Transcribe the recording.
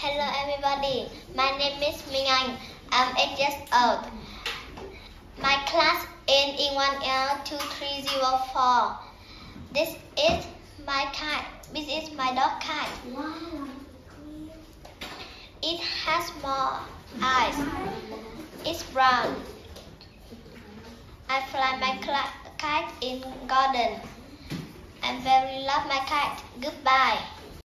Hello everybody, my name is Minh. I'm 8 years old. My class in CG-E1L-2304. This is my kite. This is my dog kite. It has small eyes. It's brown. I fly my kite in garden. I very love my kite. Goodbye.